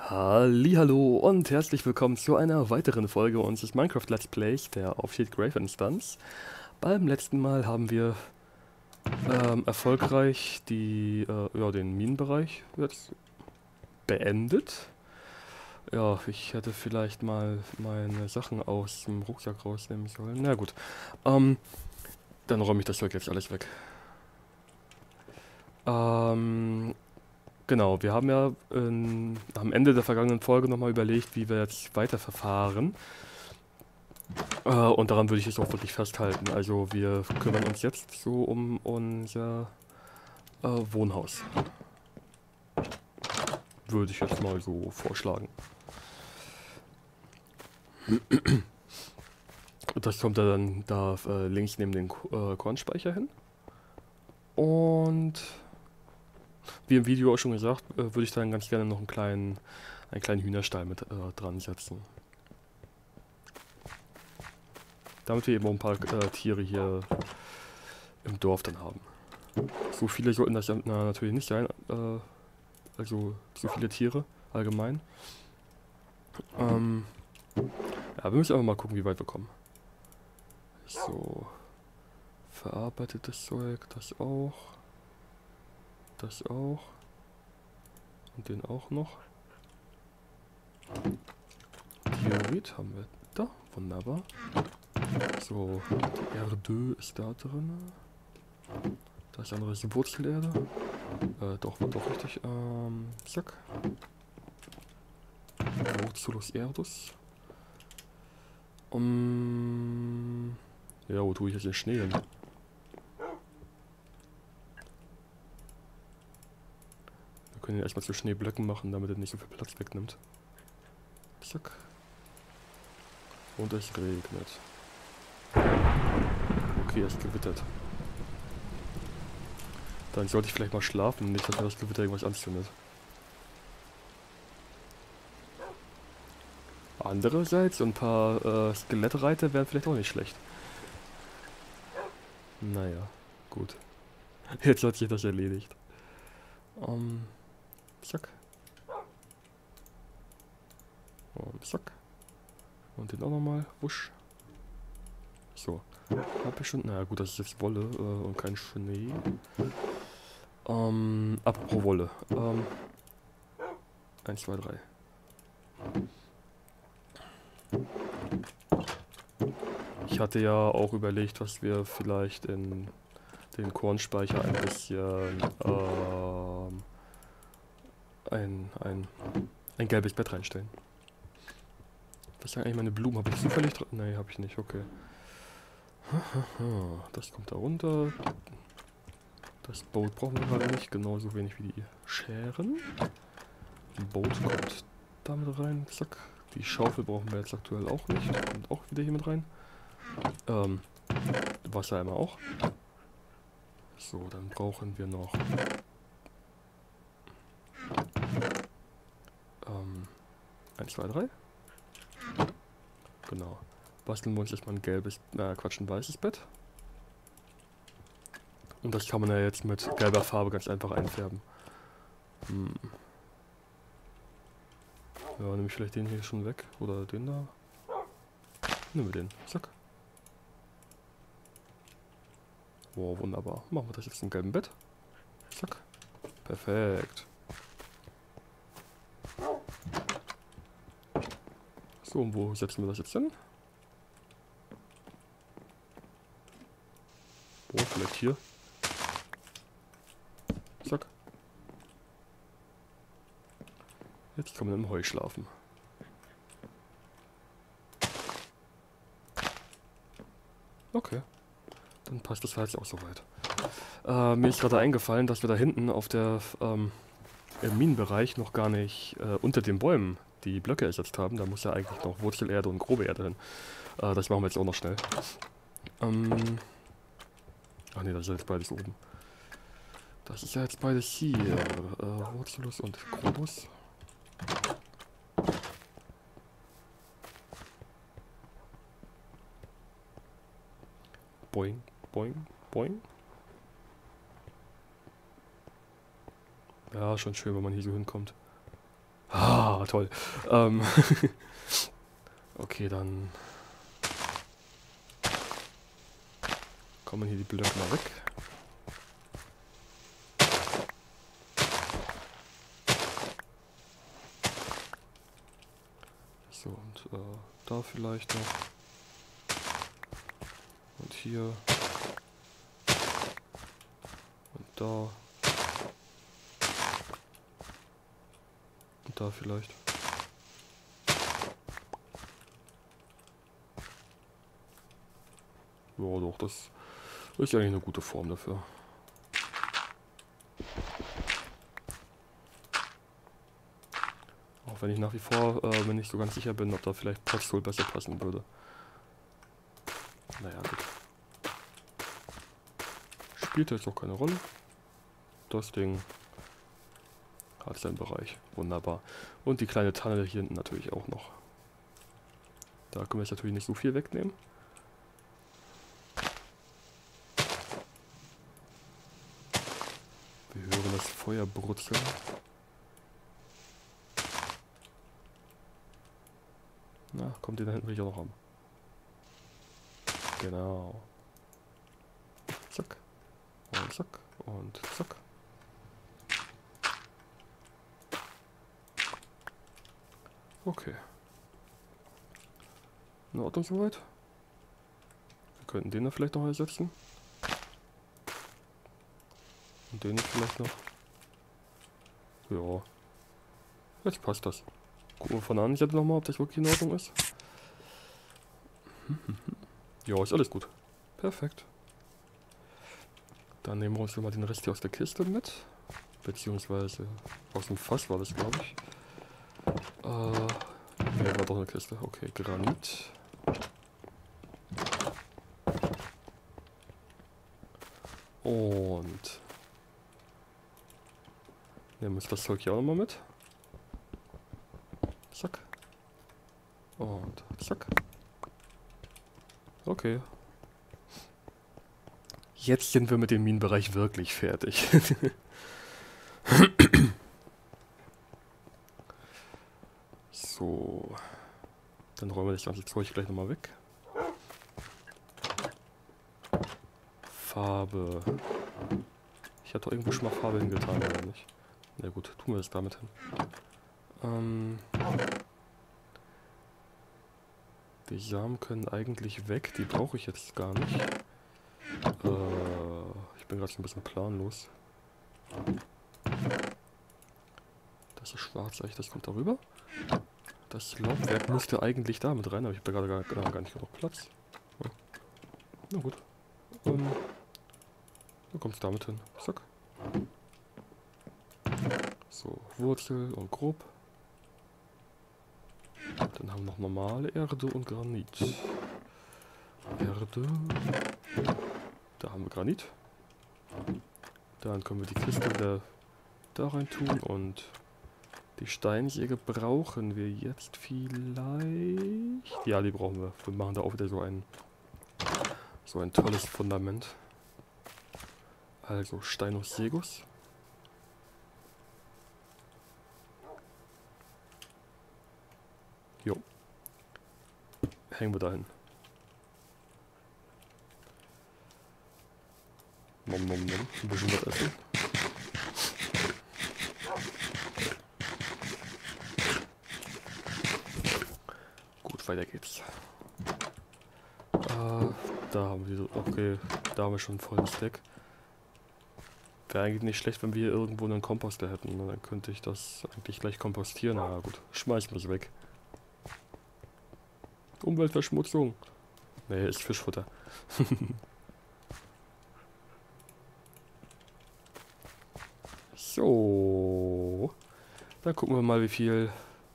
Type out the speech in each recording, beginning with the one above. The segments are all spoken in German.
Hallihallo und herzlich willkommen zu einer weiteren Folge unseres Minecraft Let's Plays der Aufschied Grave Instanz. Beim letzten Mal haben wir erfolgreich den Minenbereich jetzt beendet. Ja, ich hätte vielleicht mal meine Sachen aus dem Rucksack rausnehmen sollen. Na gut, ähm, dann räume ich das Zeug jetzt alles weg. Ähm, genau, wir haben ja am Ende der vergangenen Folge nochmal überlegt, wie wir jetzt weiterverfahren. Und daran würde ich jetzt auch wirklich festhalten. Also wir kümmern uns jetzt so um unser Wohnhaus. Würde ich jetzt mal so vorschlagen. Das kommt da dann da links neben den Kornspeicher hin. Und wie im Video auch schon gesagt, würde ich dann ganz gerne noch einen kleinen Hühnerstall mit dran setzen. Damit wir eben auch ein paar Tiere hier im Dorf dann haben. So viele sollten das ja natürlich nicht sein, also so viele Tiere allgemein. Ja, wir müssen einfach mal gucken, wie weit wir kommen. So, verarbeitetes Zeug, das auch. Das auch. Und den auch noch. Diorit haben wir da, wunderbar. So, die Erde ist da drin. Das andere ist die Wurzelerde. Doch, war doch richtig. Zack. Wurzelus Erdus. Ja, wo tue ich jetzt den Schnee hin? Wir können ihn erstmal zu Schneeblöcken machen, damit er nicht so viel Platz wegnimmt. Zack. Und es regnet. Okay, es gewittert. Dann sollte ich vielleicht mal schlafen, nicht, dass mir das Gewitter irgendwas anzündet. Andererseits, ein paar Skelettreiter wären vielleicht auch nicht schlecht. Naja, gut. Jetzt hat sich das erledigt. Zack. Und zack. Und den auch nochmal. Wusch. So. Hab ich schon. Naja, gut, das ist jetzt Wolle und kein Schnee. Apropos Wolle. 1, 2, 3. Ich hatte ja auch überlegt, was wir vielleicht in den Kornspeicher ein bisschen ein gelbes Bett reinstellen. Was sind eigentlich meine Blumen? Habe ich zufällig dran? Nee, habe ich nicht, okay. Das kommt da runter. Das Boot brauchen wir gerade nicht, genauso wenig wie die Scheren. Ein Boot kommt damit rein, zack. Die Schaufel brauchen wir jetzt aktuell auch nicht, kommt auch wieder hier mit rein. Wassereimer auch. So, dann brauchen wir noch 1, 2, 3. Genau. Basteln wir uns erstmal ein gelbes, ein weißes Bett. Und das kann man ja jetzt mit gelber Farbe ganz einfach einfärben. Ja, nehme ich vielleicht den hier schon weg. Oder den da. Nehmen wir den. Zack. Wow, wunderbar. Machen wir das jetzt im gelben Bett. Zack. Perfekt. So, und wo setzen wir das jetzt hin? Oh, vielleicht hier. Zack. Jetzt kann man im Heu schlafen. Okay. Dann passt das jetzt auch soweit. Mir ist gerade eingefallen, dass wir da hinten auf der im Minenbereich noch gar nicht unter den Bäumen die Blöcke ersetzt haben. Da muss ja eigentlich noch Wurzelerde und grobe Erde hin. Das machen wir jetzt auch noch schnell. Ach ne, das ist ja jetzt beides oben. Das ist ja jetzt beides hier. Wurzelus und Grobus. Boing, boing, boing. Ja, schon schön, wenn man hier so hinkommt. Ah, toll. Ähm, okay, dann kommen hier die Blöcke mal weg. So, und da vielleicht noch. Und hier. Und da. Und da vielleicht. Ja, doch, das ist eigentlich eine gute Form dafür. Auch wenn ich nach wie vor mir nicht so ganz sicher bin, ob da vielleicht Potstool besser passen würde. Naja, gut. Spielt jetzt auch keine Rolle. Das Ding hat seinen Bereich. Wunderbar. Und die kleine Tanne hier hinten natürlich auch noch. Da können wir jetzt natürlich nicht so viel wegnehmen. Wir hören das Feuer brutzeln. Na, kommt den da hinten will ich auch noch haben. Genau. Zack. Und zack. Und zack. Okay. In Ordnung soweit. Wir könnten den da vielleicht noch ersetzen. Und den vielleicht noch. Ja. Jetzt passt das. Gucken wir von der anderen Seite nochmal, ob das wirklich in Ordnung ist. Ja, ist alles gut. Perfekt. Dann nehmen wir uns mal den Rest hier aus der Kiste mit. Beziehungsweise aus dem Fass war das, glaube ich. Ne, war doch eine Kiste. Okay, Granit. Und nehmen wir das Zeug hier auch nochmal mit. Zack. Und zack. Okay. Jetzt sind wir mit dem Minenbereich wirklich fertig. So. Dann räumen wir das ganze Zeug gleich nochmal weg. Farbe. Ich hatte doch irgendwo schon mal Farbe hingetan, oder nicht? Na gut, tun wir das damit hin. Die Samen können eigentlich weg, die brauche ich jetzt gar nicht. Ich bin gerade so ein bisschen planlos. Das ist schwarz, das kommt darüber. Das Laubwerk müsste eigentlich da mit rein, aber ich habe da gerade gar nicht genug Platz. Ja. Na gut. Dann kommt es damit hin. Zack. So, Wurzel und grob. Dann haben wir noch normale Erde und Granit. Erde. Da haben wir Granit. Dann können wir die Kiste wieder da rein tun und die Steinsäge brauchen wir jetzt vielleicht. Ja, die brauchen wir. Wir machen da auch wieder so ein tolles Fundament. Also Steinus Segus. Jo. Hängen wir dahin. Nom nom nom. Ein bisschen was essen. Gut, weiter geht's. Da haben wir so. Okay, da haben wir schon einen vollen Stack. Wäre eigentlich nicht schlecht, wenn wir hier irgendwo einen Komposter hätten. Dann könnte ich das eigentlich gleich kompostieren. Na gut, schmeißen wir es weg. Umweltverschmutzung. Nee, ist Fischfutter. So. Dann gucken wir mal, wie viel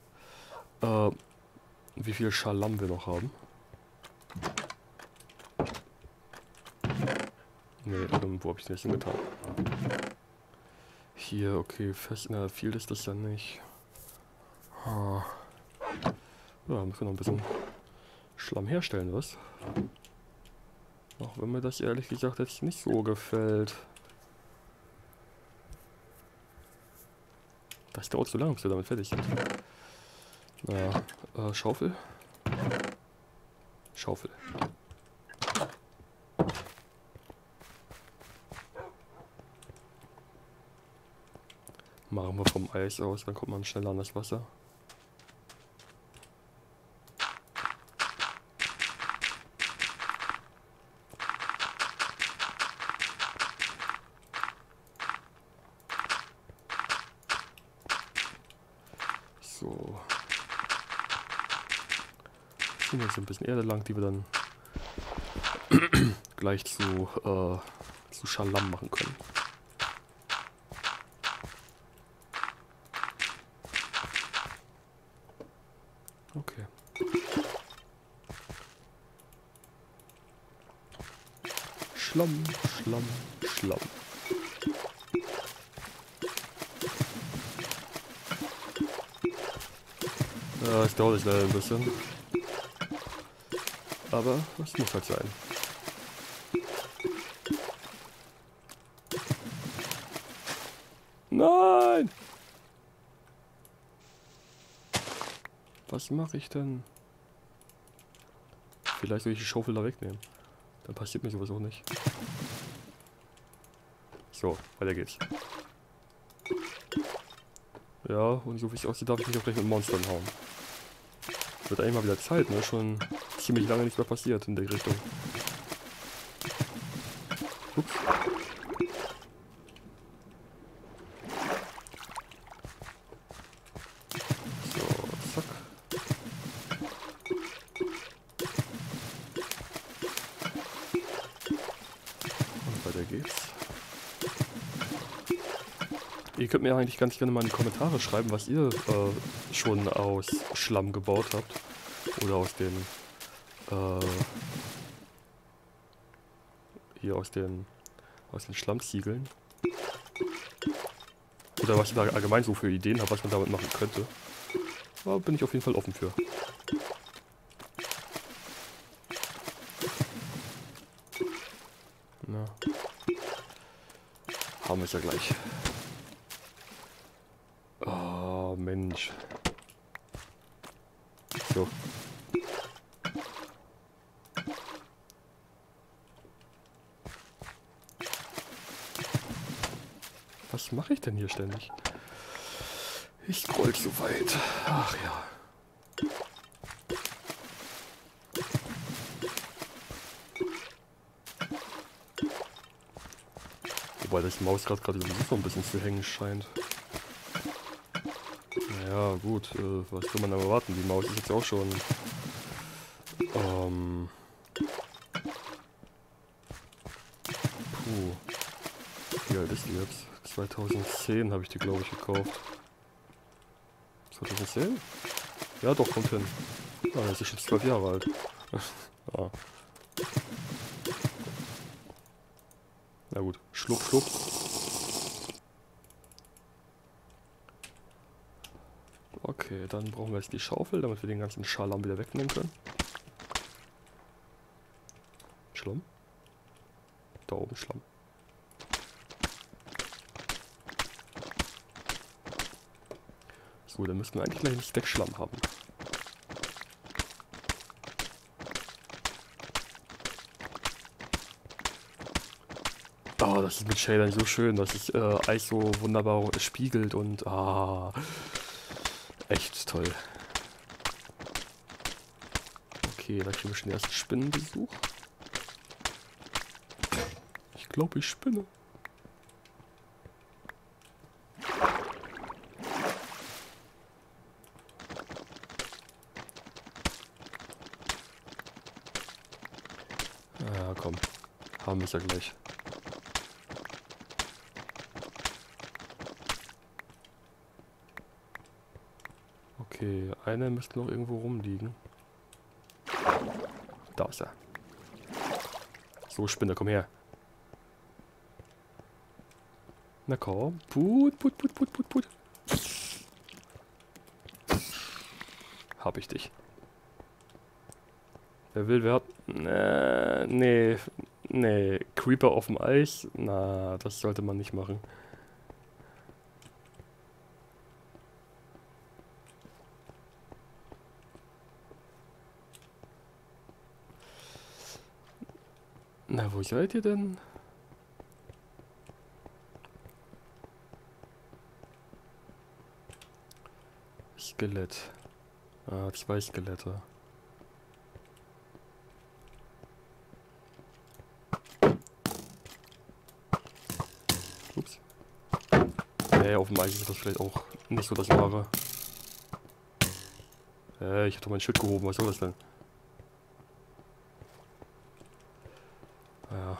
Schalam wir noch haben. Ne, irgendwo habe ich das hingetan. Hier, okay, fest, na, viel ist das dann nicht. Ja, müssen wir noch ein bisschen Schlamm herstellen, was? Auch wenn mir das ehrlich gesagt jetzt nicht so gefällt. Das dauert zu lange, bis wir damit fertig sind. Naja, Schaufel. Schaufel. Machen wir vom Eis aus, dann kommt man schneller an das Wasser. So. Hier ist ein bisschen Erde lang, die wir dann gleich zu Schalam machen können. Okay. Schlamm, Schlamm, Schlamm. Ja, es dauert leider ein bisschen. Aber das muss halt sein. Nein! Was mache ich denn? Vielleicht soll ich die Schaufel da wegnehmen. Dann passiert mir sowas auch nicht. So, weiter geht's. Ja, und so wie es aussieht, darf ich mich auch gleich mit Monstern hauen. Wird eigentlich mal wieder Zeit, ne? Schon ziemlich lange nichts mehr passiert in der Richtung. Ups. So, zack. Und weiter geht's. Ihr könnt mir eigentlich ganz gerne mal in die Kommentare schreiben, was ihr schon aus Schlamm gebaut habt. Oder aus den hier aus den Schlammziegeln. Oder was ihr da allgemein so für Ideen habt, was man damit machen könnte. Da bin ich auf jeden Fall offen für. Na. Haben wir es ja gleich. Oh, Mensch. So. Was mache ich denn hier ständig? Ich scroll zu weit. Ach ja. Wobei das Mausrad gerade sowieso noch ein bisschen zu hängen scheint. Naja, gut, was will man da erwarten? Die Maus ist jetzt auch schon wie alt ist die jetzt? 2010 habe ich die, glaube ich, gekauft. 2010? Ja, doch, kommt hin. Ah, das ist jetzt 12 Jahre alt. Ah. Na gut, schluck, schluck. Okay, dann brauchen wir jetzt die Schaufel, damit wir den ganzen Schalam wieder wegnehmen können. Schlamm. Da oben Schlamm. So, dann müssten wir eigentlich gleich einen Stack Schlamm haben. Oh, das ist mit Shadern so schön, dass sich Eis so wunderbar spiegelt und echt toll. Okay, da kriegen wir schon den ersten Spinnenbesuch. Ich glaube, ich spinne. Ja, komm. Haben wir es ja gleich. Okay, einer müsste noch irgendwo rumliegen. Da ist er. So, Spinne, komm her. Na komm. Put, put, put, put, put, put. Hab ich dich. Wer will, wer hat... Nee. Nee. Creeper auf dem Eis? Na, das sollte man nicht machen. Na, wo seid ihr denn? Skelett. Ah, 2 Skelette. Ups. Nee, auf dem Eis ist das vielleicht auch nicht so das Wahre. Ich hab doch mein Schild gehoben, was soll das denn? Ja.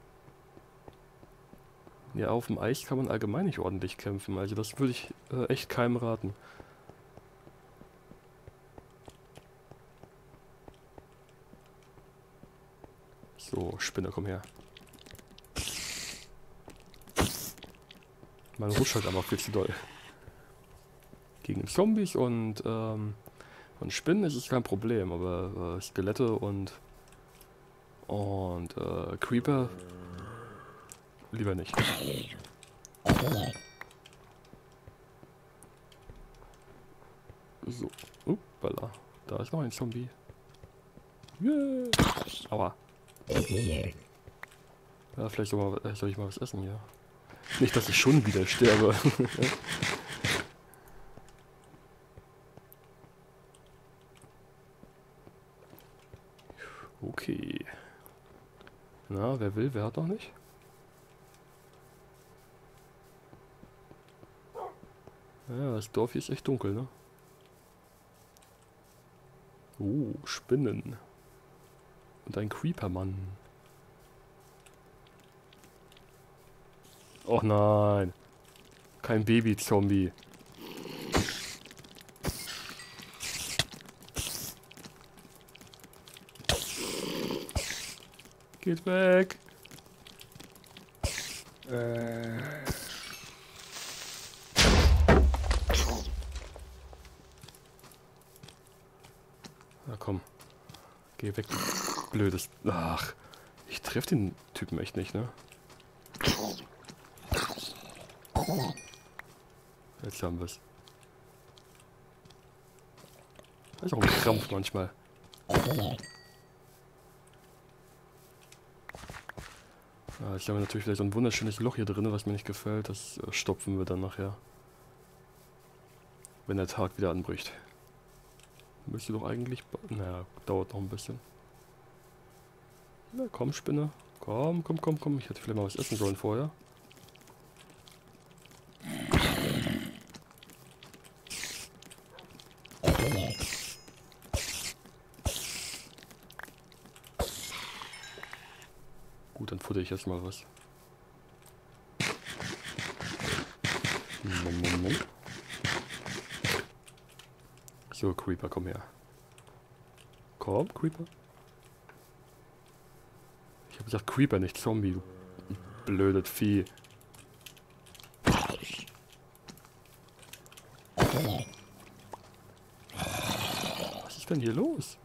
Ja, auf dem Eis kann man allgemein nicht ordentlich kämpfen, also das würde ich echt keinem raten. So, Spinne, komm her. Man rutscht halt einfach viel zu doll. Gegen Zombies und Spinnen ist es kein Problem, aber Skelette und Creeper lieber nicht. So, uppala. Da ist noch ein Zombie. Yeah. Aua. Ja, vielleicht soll ich mal was essen hier. Nicht, dass ich schon wieder sterbe. Okay. Na, wer will, wer hat noch nicht? Ja, das Dorf hier ist echt dunkel, ne? Spinnen. Und ein Creeper-Mann. Oh nein. Kein Baby-Zombie. Geht weg. Na komm. Geh weg, du blödes... Ach. Ich treffe den Typen echt nicht, ne? Jetzt haben wir es. Das ist auch ein Krampf manchmal. Jetzt haben wir natürlich vielleicht so ein wunderschönes Loch hier drin, was mir nicht gefällt. Das stopfen wir dann nachher. Wenn der Tag wieder anbricht. Müsste doch eigentlich... Naja, dauert noch ein bisschen. Na komm, Spinne. Komm. Ich hätte vielleicht mal was essen sollen vorher. Gut, dann futter ich jetzt mal was. So, Creeper, komm her. Komm, Creeper. Ich habe gesagt Creeper, nicht Zombie, du blödes Vieh. Was ist denn hier los?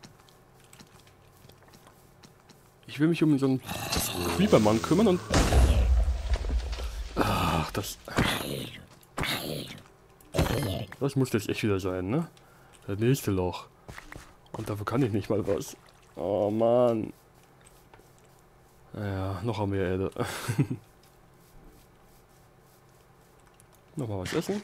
Ich will mich um so einen Creeper-Mann kümmern und... Ach, das muss jetzt echt wieder sein, ne? Das nächste Loch. Und dafür kann ich nicht mal was. Oh Mann. Naja, noch haben wir Erde. Nochmal was essen.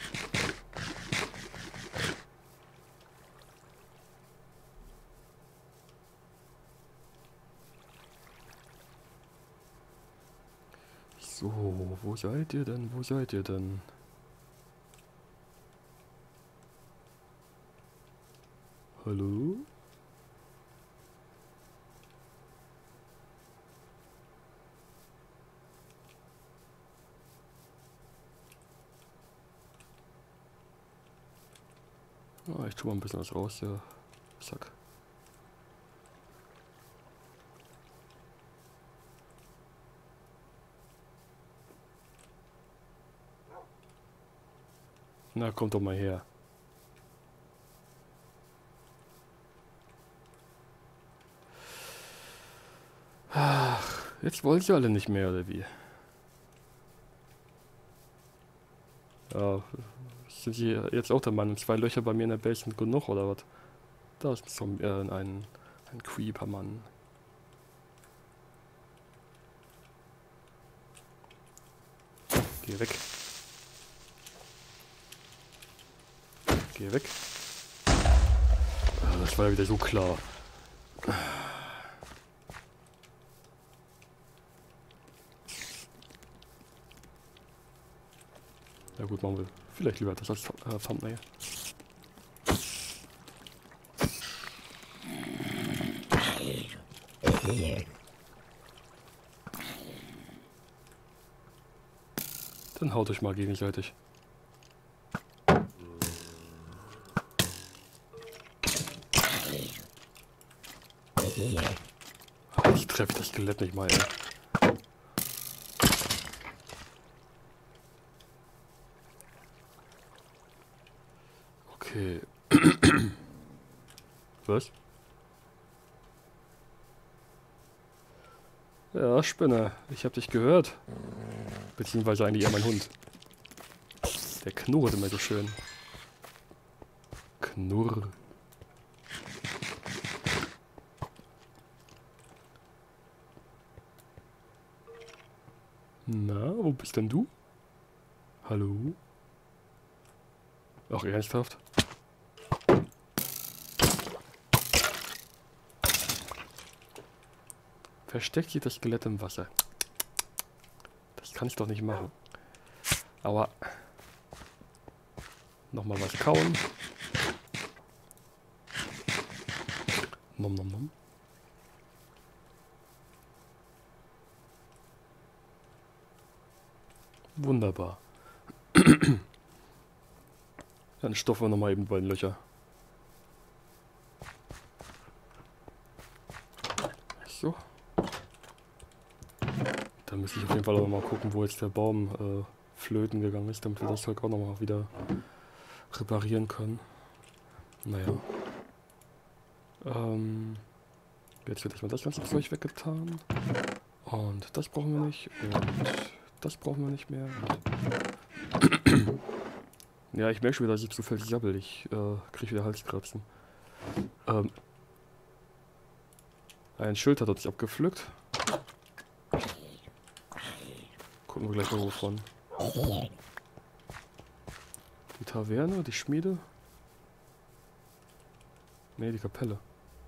So, wo seid ihr denn? Wo seid ihr denn? Hallo? Ah, ich tue mal ein bisschen was raus, ja. Zack. Na, kommt doch mal her. Ach, jetzt wollen sie alle nicht mehr, oder wie? Ja, sind sie jetzt auch der Meinung, 2 Löcher bei mir in der Base sind genug, oder was? Da ist ein Creeper-Mann. Geh weg. Geh weg. Ah, das war ja wieder so klar. Ja gut, machen wir vielleicht lieber das als Thumbnail. Dann haut euch mal gegenseitig. Ich treffe das Skelett nicht mal, ey. Okay. Was? Ja, Spinne. Ich hab dich gehört. Beziehungsweise eigentlich eher mein Hund. Der knurrt immer so schön. Knurr. Na, wo bist denn du? Hallo? Ach, ernsthaft? Versteckt sich das Skelett im Wasser. Das kann ich doch nicht machen. Aua. Nochmal was kauen. Nom nom nom. Wunderbar. Dann stopfen wir nochmal eben bei den Löcher. So. Da müsste ich auf jeden Fall auch mal gucken, wo jetzt der Baum flöten gegangen ist, damit wir das Zeug auch nochmal wieder reparieren können. Naja. Jetzt wird erstmal das ganze Zeug weggetan. Und das brauchen wir nicht. Und das brauchen wir nicht mehr. Ja, ich merke schon wieder, dass ich zu viel sabbel. Ich kriege wieder Halskratzen. Ein Schild hat uns abgepflückt. Gucken wir gleich mal wovon. Die Taverne, die Schmiede. Ne, die Kapelle.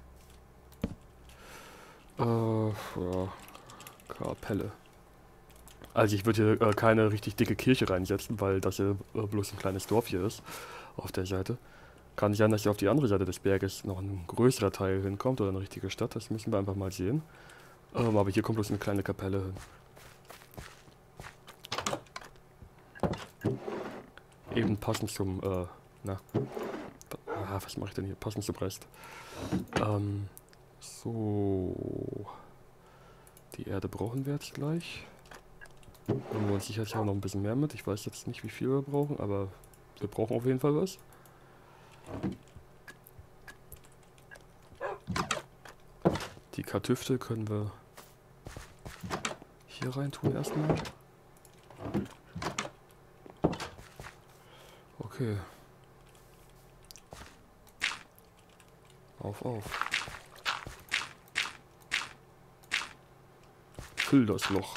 Ja. Kapelle. Also ich würde hier keine richtig dicke Kirche reinsetzen, weil das ja bloß ein kleines Dorf hier ist. Auf der Seite. Kann nicht sein, dass hier auf die andere Seite des Berges noch ein größerer Teil hinkommt oder eine richtige Stadt. Das müssen wir einfach mal sehen. Aber hier kommt bloß eine kleine Kapelle hin. Eben passend zum, was mache ich denn hier? Passend zum Rest. So. Die Erde brauchen wir jetzt gleich. Nehmen wir uns sicherlich auch noch ein bisschen mehr mit. Ich weiß jetzt nicht, wie viel wir brauchen, aber wir brauchen auf jeden Fall was. Die Kartoffeln können wir hier rein tun erstmal. Okay. Auf. Füll das Loch.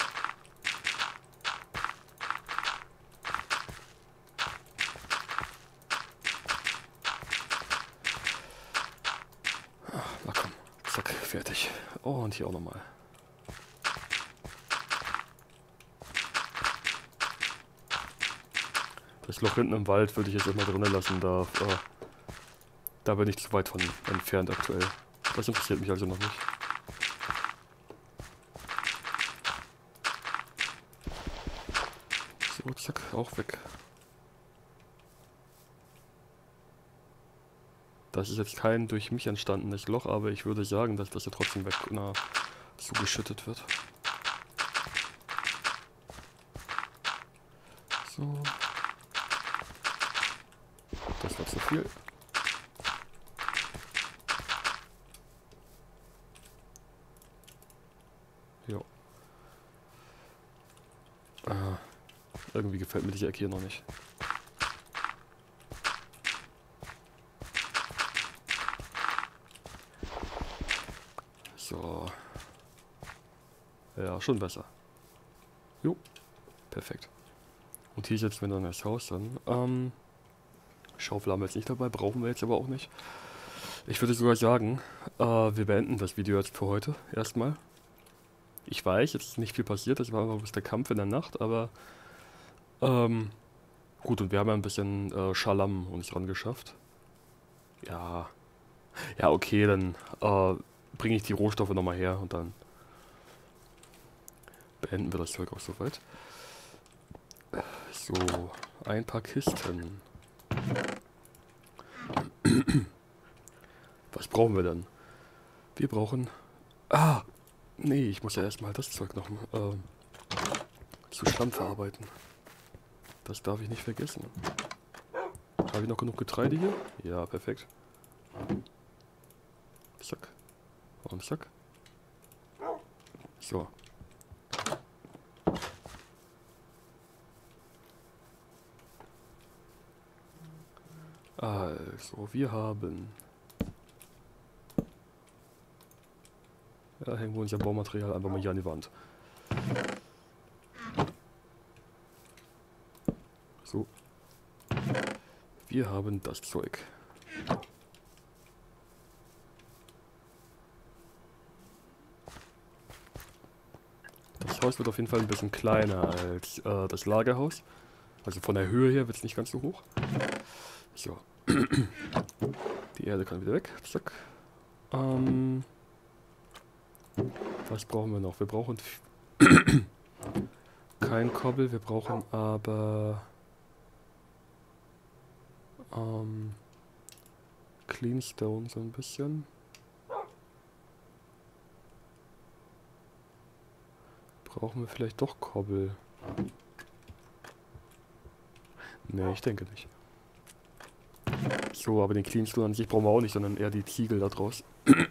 Na komm. Zack, fertig. Oh, und hier auch nochmal. Das Loch hinten im Wald würde ich jetzt immer drinnen lassen, da bin ich zu weit von entfernt aktuell. Das interessiert mich also noch nicht. So, zack, auch weg. Das ist jetzt kein durch mich entstandenes Loch, aber ich würde sagen, dass das ja trotzdem weg zugeschüttet wird. So. Das war zu viel. Jo. Irgendwie gefällt mir diese Ecke hier noch nicht. So. Ja, schon besser. Jo. Perfekt. Und hier setzen wir dann das Haus an. Schaufel haben wir jetzt nicht dabei, brauchen wir jetzt aber auch nicht. Ich würde sogar sagen, wir beenden das Video jetzt für heute erstmal. Ich weiß, jetzt ist nicht viel passiert, das war einfach bloß der Kampf in der Nacht, aber gut, und wir haben ja ein bisschen Schalam uns rangeschafft. Ja, ja, okay, dann bringe ich die Rohstoffe nochmal her und dann beenden wir das Zeug auch soweit. So, ein paar Kisten. Was brauchen wir denn? Wir brauchen... Ah! Nee, ich muss ja erstmal das Zeug noch zu Schlamm verarbeiten. Das darf ich nicht vergessen. Habe ich noch genug Getreide hier? Ja, perfekt. Zack. Und zack. So. Also, wir haben... Ja, hängen wir unser Baumaterial einfach mal hier an die Wand. So. Wir haben das Zeug. Das Haus wird auf jeden Fall ein bisschen kleiner als das Lagerhaus. Also von der Höhe her wird es nicht ganz so hoch. So. Die Erde kann wieder weg. Zack. Was brauchen wir noch? Wir brauchen kein Kobbel, wir brauchen aber Clean Stone so ein bisschen. Brauchen wir vielleicht doch Kobbel? Ne, ich denke nicht. So, aber den Clean Stone an sich brauchen wir auch nicht, sondern eher die Ziegel da draus.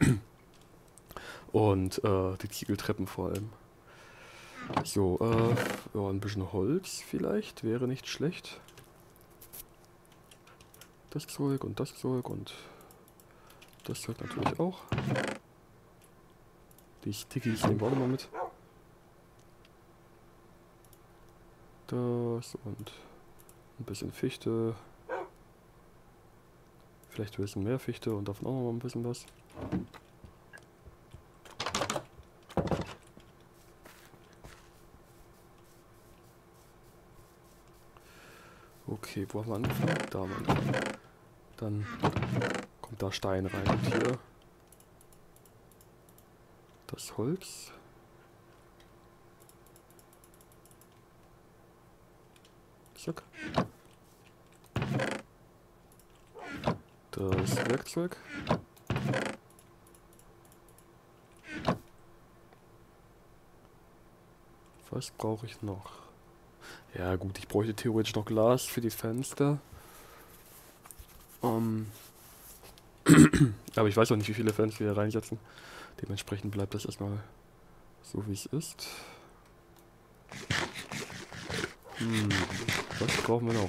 Und die Ziegeltreppen vor allem. So, ja, ein bisschen Holz vielleicht wäre nicht schlecht. Das Zeug und das Zeug und das Zeug natürlich auch. Die Stickies nehmen wir auch nochmal mit. Das und ein bisschen Fichte. Vielleicht ein bisschen mehr Fichte und davon auch noch ein bisschen was. Okay, wo haben wir angefangen? Da haben wir angefangen. Dann kommt da Stein rein und hier das Holz. Zack. Das Werkzeug. Was brauche ich noch? Ja gut, ich bräuchte theoretisch noch Glas für die Fenster. Aber ich weiß auch nicht, wie viele Fenster wir hier reinsetzen. Dementsprechend bleibt das erstmal so, wie es ist. Was brauchen wir noch?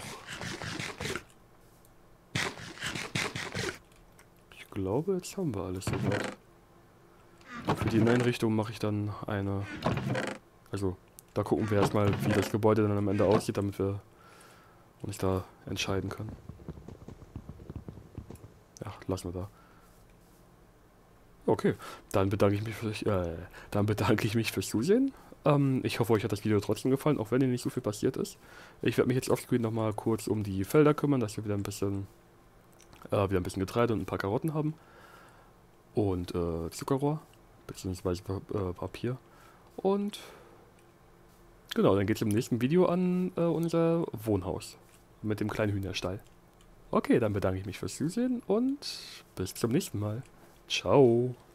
Ich glaube, jetzt haben wir alles soweit. Für die Inneneinrichtung mache ich dann eine... Also, da gucken wir erstmal, wie das Gebäude dann am Ende aussieht, damit wir uns da entscheiden können. Ja, lassen wir da. Okay, dann bedanke ich mich fürs Zusehen. Ich hoffe, euch hat das Video trotzdem gefallen, auch wenn hier nicht so viel passiert ist. Ich werde mich jetzt offscreen nochmal kurz um die Felder kümmern, dass wir wieder ein bisschen Getreide und ein paar Karotten haben. Und Zuckerrohr, beziehungsweise Papier. Und genau, dann geht es im nächsten Video an unser Wohnhaus mit dem kleinen Hühnerstall. Okay, dann bedanke ich mich fürs Zusehen und bis zum nächsten Mal. Ciao.